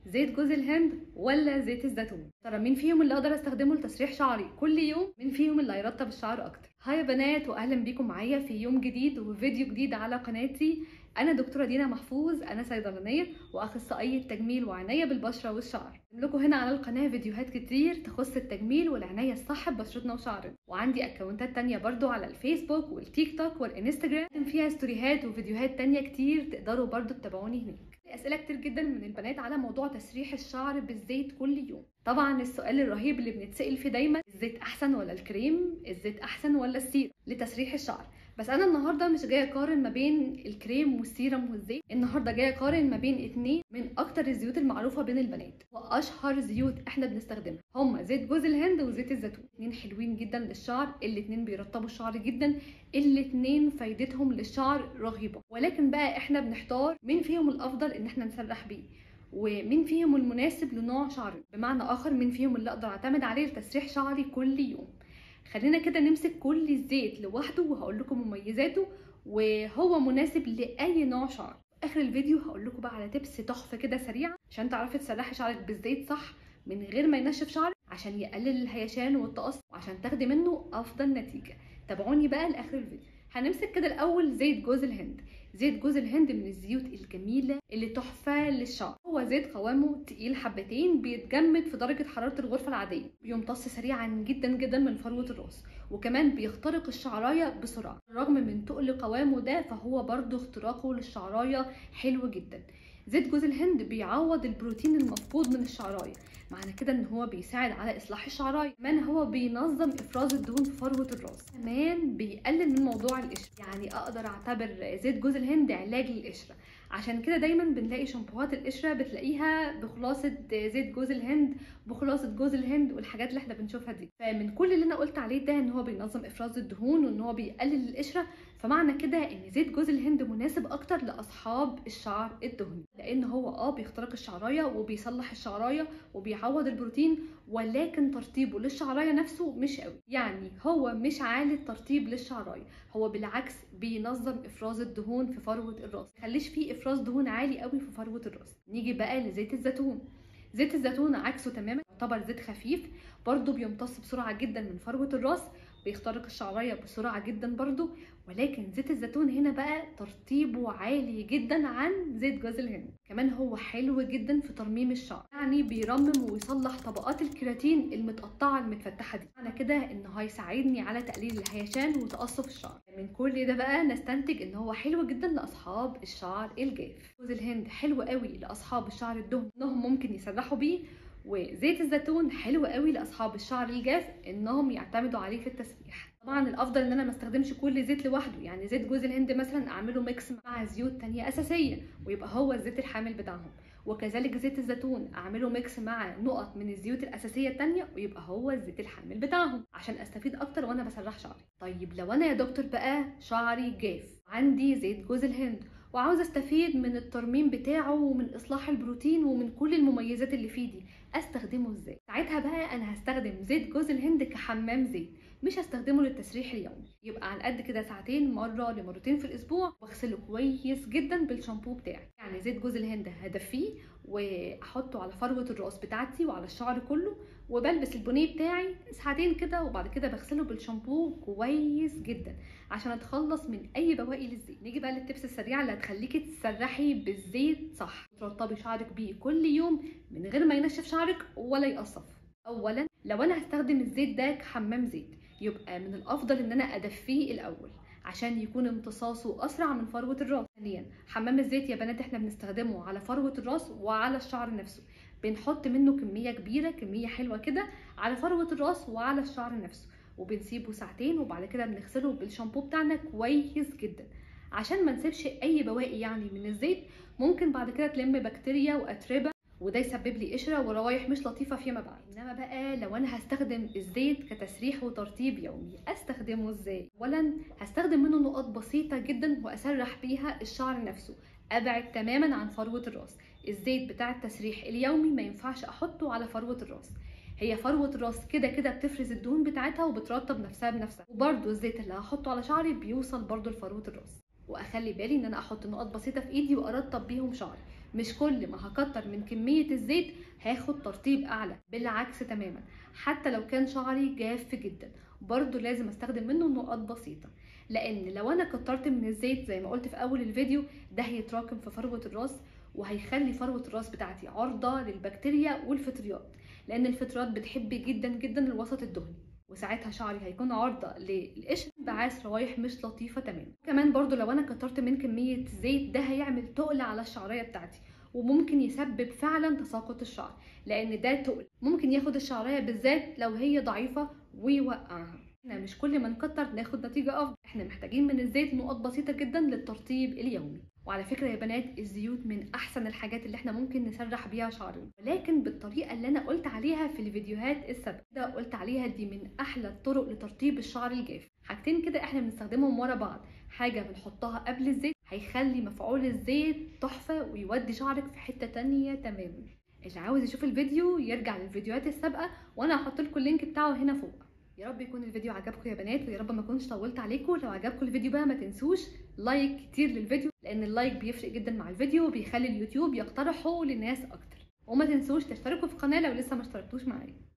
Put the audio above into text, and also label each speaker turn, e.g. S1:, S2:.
S1: زيت جوز الهند ولا زيت الزيتون؟ ترى مين فيهم اللي اقدر استخدمه لتسريح شعري كل يوم؟ مين فيهم اللي هيرطب الشعر اكتر؟ هاي يا بنات، واهلا بيكم معايا في يوم جديد وفيديو جديد على قناتي. انا دكتوره دينا محفوظ، انا صيدلانيه واخصائيه تجميل وعنايه بالبشره والشعر. لكم هنا على القناه فيديوهات كتير تخص التجميل والعنايه الصح ببشرتنا وشعرنا، وعندي اكونتات تانية برضو على الفيسبوك والتيك توك والانستجرام فيها ستوريهات وفيديوهات تانية كتير، تقدروا برضو تتابعوني هناك. اسئله كتير جدا من البنات على موضوع تسريح الشعر بالزيت كل يوم. طبعا السؤال الرهيب اللي بنتسال فيه دايما، الزيت احسن ولا الكريم؟ الزيت احسن ولا السيرم لتسريح الشعر؟ بس انا النهارده مش جايه اقارن ما بين الكريم والسيرم والزيت، النهارده جايه اقارن ما بين اتنين من اكتر الزيوت المعروفه بين البنات واشهر زيوت احنا بنستخدمها، هما زيت جوز الهند وزيت الزيتون. اتنين حلوين جدا للشعر، الاتنين بيرطبوا الشعر جدا، الاتنين فايدتهم للشعر رهيبه. ولكن بقى احنا بنحتار مين فيهم الافضل ان احنا نسرح بيه، ومين فيهم المناسب لنوع شعري، بمعنى اخر مين فيهم اللي اقدر اعتمد عليه لتسريح شعري كل يوم. خلينا كده نمسك كل زيت لوحده وهقول لكم مميزاته وهو مناسب لاي نوع شعر. في اخر الفيديو هقول لكم بقى على تبس تحفه كده سريعه عشان تعرفي تسرحي شعرك بالزيت صح من غير ما ينشف شعرك، عشان يقلل الهيشان والتقصف وعشان تاخدي منه افضل نتيجه. تابعوني بقى لاخر الفيديو. هنمسك كده الاول زيت جوز الهند. زيت جوز الهند من الزيوت الجميله اللي تحفه للشعر. هو زيت قوامه تقيل حبتين، بيتجمد في درجه حراره الغرفه العاديه، بيمتص سريعا جدا جدا من فروه الراس، وكمان بيخترق الشعرايه بسرعه. رغم من تقل قوامه ده فهو برضو اختراقه للشعرايه حلو جدا. زيت جوز الهند بيعوض البروتين المفقود من الشعرايه، معنى كده ان هو بيساعد على اصلاح الشعرايه. كمان هو بينظم افراز الدهون في فروه الراس، كمان بيقلل من موضوع القشره. يعني اقدر اعتبر زيت جوز الهند علاج للقشره. عشان كده دايما بنلاقي شامبوهات القشره بتلاقيها بخلاصه زيت جوز الهند، بخلاصه جوز الهند والحاجات اللي احنا بنشوفها دي. فمن كل اللي انا قلت عليه ده ان هو بينظم افراز الدهون وان هو بيقلل القشره، فمعنى كده ان زيت جوز الهند مناسب اكتر لاصحاب الشعر الدهني، لان هو بيخترق الشعرايه وبيصلح الشعرايه وبيعوض البروتين، ولكن ترطيبه للشعرايه نفسه مش قوي. يعني هو مش عالي الترطيب للشعرايه، هو بالعكس بينظم افراز الدهون في فروه الراس، مخليش فيه افراز دهون عالي قوي في فروه الراس. نيجي بقى لزيت الزيتون. زيت الزيتون عكسه تماما، يعتبر زيت خفيف، برضو بيمتص بسرعه جدا من فروه الراس، بيخترق الشعرايه بسرعه جدا برضو. ولكن زيت الزيتون هنا بقى ترطيبه عالي جدا عن زيت جوز الهند. كمان هو حلو جدا في ترميم الشعر، يعني بيرمم ويصلح طبقات الكيراتين المتقطعه المتفتحه دي، معنى كده انه هيساعدني على تقليل الهيشان وتقصف الشعر. من كل ده بقى نستنتج ان هو حلو جدا لاصحاب الشعر الجاف. جوز الهند حلو قوي لاصحاب الشعر الدهني انهم ممكن يسرحوا بيه، وزيت الزيتون حلو قوي لاصحاب الشعر الجاف انهم يعتمدوا عليه في التسريح. طبعا الافضل ان انا ما استخدمش كل زيت لوحده، يعني زيت جوز الهند مثلا اعمله ميكس مع زيوت تانية اساسيه ويبقى هو الزيت الحامل بتاعهم، وكذلك زيت الزيتون اعمله ميكس مع نقط من الزيوت الاساسيه التانية ويبقى هو الزيت الحامل بتاعهم عشان استفيد اكتر وانا بسرح شعري. طيب لو انا يا دكتور بقى شعري جاف، عندي زيت جوز الهند وعاوز استفيد من الترميم بتاعه ومن اصلاح البروتين ومن كل المميزات اللي فيه دي، استخدمه ازاي؟ ساعتها بقى انا هستخدم زيت جوز الهند كحمام زيت، مش هستخدمه للتسريح اليومي. يبقى على قد كده ساعتين مره لمرتين في الاسبوع، واغسله كويس جدا بالشامبو بتاعي. يعني زيت جوز الهند هدفيه واحطه على فروه الراس بتاعتي وعلى الشعر كله، وبلبس البونيه بتاعي ساعتين كده، وبعد كده بغسله بالشامبو كويس جدا عشان اتخلص من اي بواقي للزيت. نيجي بقى للتبس السريعه اللي هتخليكي تسرحي بالزيت صح، ترطبي شعرك بيه كل يوم من غير ما ينشف شعرك ولا يقصف. اولا لو انا هستخدم الزيت ده كحمام زيت، يبقى من الافضل ان انا ادفيه الاول عشان يكون امتصاصه اسرع من فروه الراس. ثانيا حمام الزيت يا بنات احنا بنستخدمه على فروه الراس وعلى الشعر نفسه، بنحط منه كميه كبيره، كميه حلوه كده على فروه الراس وعلى الشعر نفسه، وبنسيبه ساعتين وبعد كده بنغسله بالشامبو بتاعنا كويس جدا عشان ما نسيبش اي بواقي يعني من الزيت، ممكن بعد كده تلم بكتيريا واتربه وده يسبب لي قشره وروايح مش لطيفه فيما بعد. انما بقى لو انا هستخدم الزيت كتسريح وترطيب يومي، استخدمه ازاي؟ اولا هستخدم منه نقط بسيطه جدا واسرح بيها الشعر نفسه، ابعد تماما عن فروه الراس. الزيت بتاع التسريح اليومي ما ينفعش احطه على فروه الراس، هي فروه الراس كده كده بتفرز الدهون بتاعتها وبترطب نفسها بنفسها، وبرده الزيت اللي هحطه على شعري بيوصل برده لفروه الراس. واخلي بالي ان انا احط نقط بسيطه في ايدي وارطب بيهم شعري، مش كل ما هكتر من كمية الزيت هاخد ترطيب اعلى، بالعكس تماما. حتى لو كان شعري جاف جدا برضو لازم استخدم منه نقط بسيطة، لان لو انا كترت من الزيت زي ما قلت في اول الفيديو ده هيتراكم في فروة الراس، وهيخلي فروة الراس بتاعتي عرضة للبكتيريا والفطريات، لان الفطريات بتحب جدا جدا الوسط الدهني، وساعتها شعري هيكون عرضة للقشر بعاث روايح مش لطيفة تماما. كمان برضو لو انا كترت من كمية زيت ده هيعمل تقل على الشعرية بتاعتي، وممكن يسبب فعلا تساقط الشعر، لان ده تقل ممكن ياخد الشعرية بالذات لو هي ضعيفة ويوقعها. احنا مش كل ما نكتر ناخد نتيجة افضل، احنا محتاجين من الزيت نقط بسيطة جدا للترطيب اليومي. وعلى فكرة يا بنات الزيوت من احسن الحاجات اللي احنا ممكن نسرح بيها شعرنا، ولكن بالطريقة اللي انا قلت عليها في الفيديوهات السابقة. ده قلت عليها دي من احلى الطرق لترطيب الشعر الجاف. حاجتين كده احنا بنستخدمهم ورا بعض، حاجة بنحطها قبل الزيت هيخلي مفعول الزيت تحفة ويودي شعرك في حتة تانية تماما. اللي عاوز يشوف الفيديو يرجع للفيديوهات السابقة، وانا هحط لكم اللينك بتاعه هنا فوق. يا رب يكون الفيديو عجبكم يا بنات، ويا رب ما اكونش طولت عليكم. لو عجبكم الفيديو بقى ما تنسوش لايك كتير للفيديو، لان اللايك بيفرق جدا مع الفيديو وبيخلي اليوتيوب يقترحه لناس اكتر. وما تنسوش تشتركوا في القناه لو لسه ما اشتركتوش معايا.